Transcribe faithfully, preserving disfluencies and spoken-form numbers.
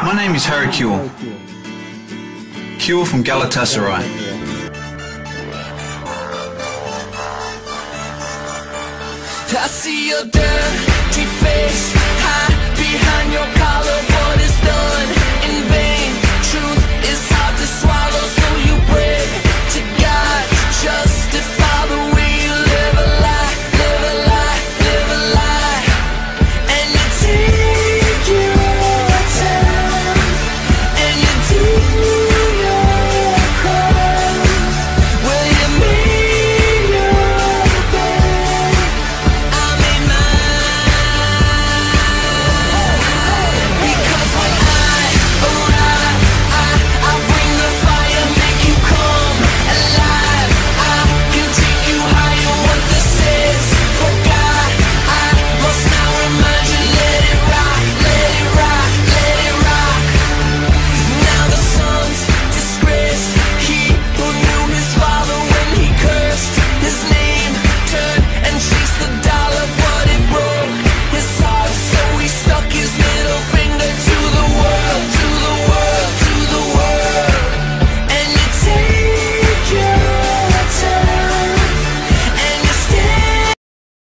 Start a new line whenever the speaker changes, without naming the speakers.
My name is Harry Kewell. Kewell from Galatasaray.
I see your dirty face hide behind your